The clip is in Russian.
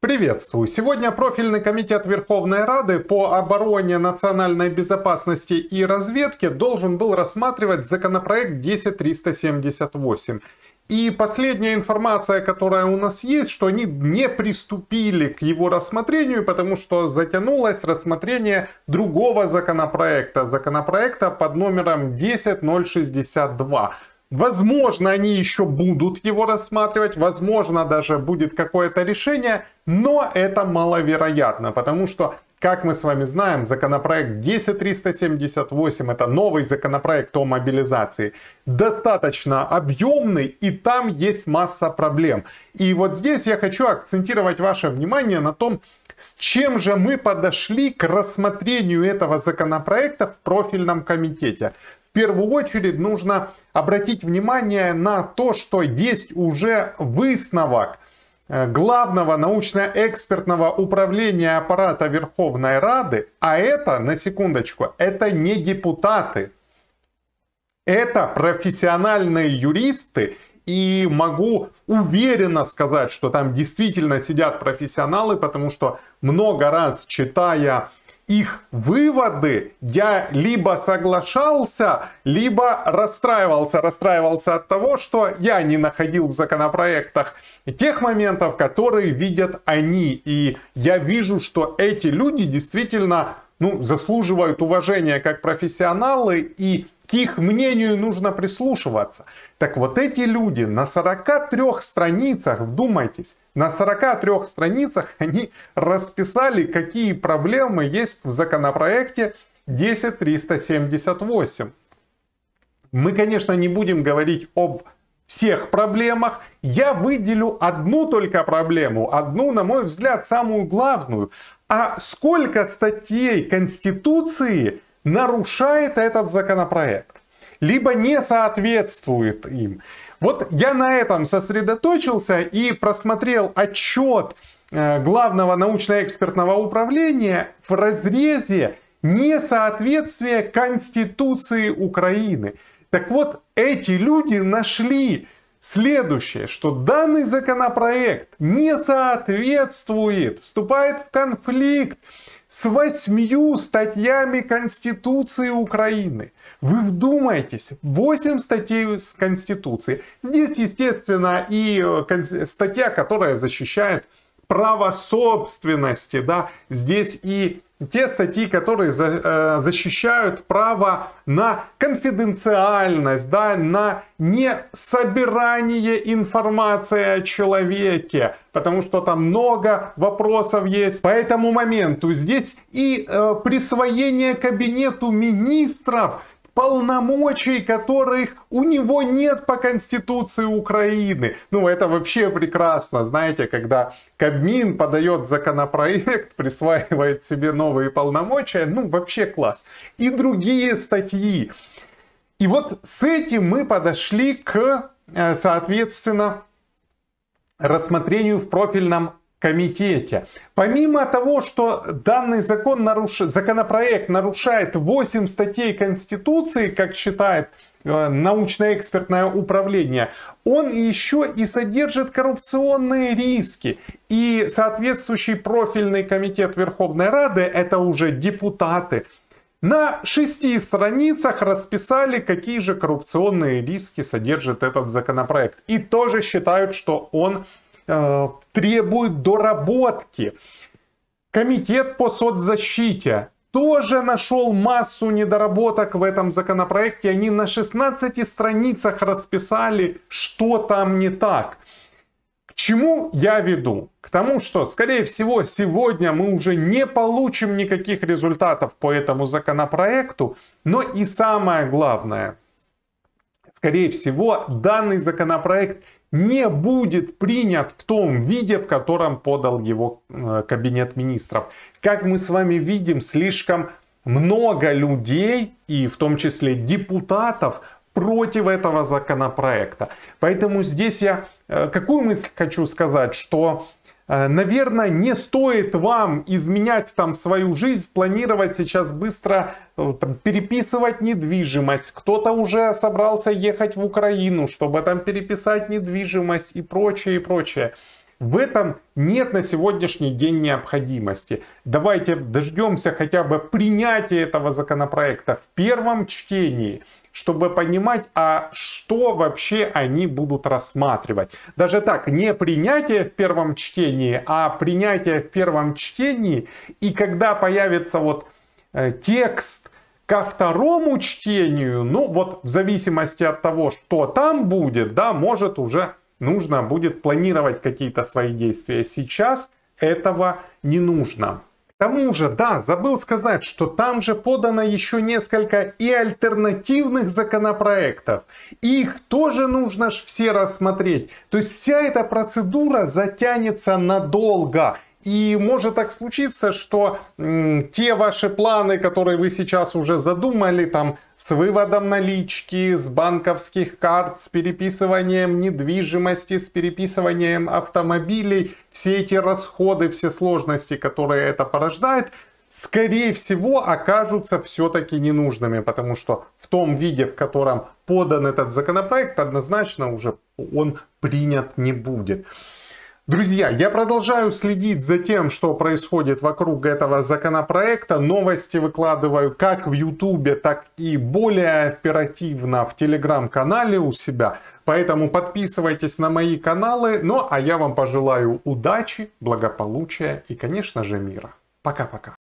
Приветствую! Сегодня профильный комитет Верховной Рады по обороне, национальной безопасности и разведке должен был рассматривать законопроект 10378. И последняя информация, которая у нас есть, что они не приступили к его рассмотрению, потому что затянулось рассмотрение другого законопроекта под номером 10062. Возможно, они еще будут его рассматривать, возможно, даже будет какое-то решение, но это маловероятно, потому что, как мы с вами знаем, законопроект 10378, это новый законопроект о мобилизации, достаточно объемный, и там есть масса проблем. И вот здесь я хочу акцентировать ваше внимание на том, с чем же мы подошли к рассмотрению этого законопроекта в профильном комитете. В первую очередь нужно обратить внимание на то, что есть уже высновок Главного научно-экспертного управления аппарата Верховной Рады, а это, на секундочку, это не депутаты, это профессиональные юристы, и могу уверенно сказать, что там действительно сидят профессионалы, потому что много раз, читая их выводы, я либо соглашался, либо расстраивался. Расстраивался от того, что я не находил в законопроектах тех моментов, которые видят они. И я вижу, что эти люди действительно заслуживают уважения как профессионалы, и к их мнению нужно прислушиваться. Так вот, эти люди на 43 страницах, вдумайтесь, на 43 страницах они расписали, какие проблемы есть в законопроекте 10378. Мы, конечно, не будем говорить об всех проблемах. Я выделю одну только проблему, одну, на мой взгляд, самую главную. А сколько статей Конституции нарушает этот законопроект, либо не соответствует им? Вот я на этом сосредоточился и просмотрел отчет Главного научно-экспертного управления в разрезе несоответствия Конституции Украины. Так вот, эти люди нашли следующее, что данный законопроект не соответствует, вступает в конфликт с 8 статьями Конституции Украины. Вы вдумайтесь, 8 статей с Конституции. Здесь, естественно, и статья, которая защищает право собственности, да, здесь и те статьи, которые защищают право на конфиденциальность, да, на несобирание информации о человеке, потому что там много вопросов есть по этому моменту. Здесь и присвоение кабинету министров полномочий, которых у него нет по Конституции Украины. Это вообще прекрасно, знаете, когда Кабмин подает законопроект, присваивает себе новые полномочия, вообще класс. И другие статьи. И вот с этим мы подошли к, соответственно, рассмотрению в профильном комитете. Помимо того, что данный законопроект нарушает 8 статей Конституции, как считает научно-экспертное управление, он еще и содержит коррупционные риски. И соответствующий профильный комитет Верховной Рады, это уже депутаты, на 6 страницах расписали, какие же коррупционные риски содержит этот законопроект. И тоже считают, что он требует доработки. Комитет по соцзащите тоже нашел массу недоработок в этом законопроекте. Они на 16 страницах расписали, что там не так. К чему я веду? К тому, что, скорее всего, сегодня мы уже не получим никаких результатов по этому законопроекту. Но и самое главное, скорее всего, данный законопроект не будет принят в том виде, в котором подал его кабинет министров. Как мы с вами видим, слишком много людей, и в том числе депутатов, против этого законопроекта. Поэтому здесь я какую мысль хочу сказать, что, наверное, не стоит вам изменять там свою жизнь, планировать сейчас быстро переписывать недвижимость. Кто-то уже собрался ехать в Украину, чтобы там переписать недвижимость и прочее, и прочее. В этом нет на сегодняшний день необходимости. Давайте дождемся хотя бы принятия этого законопроекта в первом чтении, чтобы понимать, а что вообще они будут рассматривать. Даже так, не принятие в первом чтении, а принятие в первом чтении. И когда появится вот текст ко второму чтению, ну вот в зависимости от того, что там будет, да, может уже нужно будет планировать какие-то свои действия. Сейчас этого не нужно. К тому же, да, забыл сказать, что там же подано еще несколько и альтернативных законопроектов. Их тоже нужно ж все рассмотреть. То есть вся эта процедура затянется надолго. И может так случиться, что те ваши планы, которые вы сейчас уже задумали, там с выводом налички, с банковских карт, с переписыванием недвижимости, с переписыванием автомобилей, все эти расходы, все сложности, которые это порождает, скорее всего окажутся все-таки ненужными, потому что в том виде, в котором подан этот законопроект, однозначно уже он принят не будет. Друзья, я продолжаю следить за тем, что происходит вокруг этого законопроекта. Новости выкладываю как в Ютубе, так и более оперативно в Телеграм-канале у себя. Поэтому подписывайтесь на мои каналы. Ну а я вам пожелаю удачи, благополучия и, конечно же, мира. Пока-пока.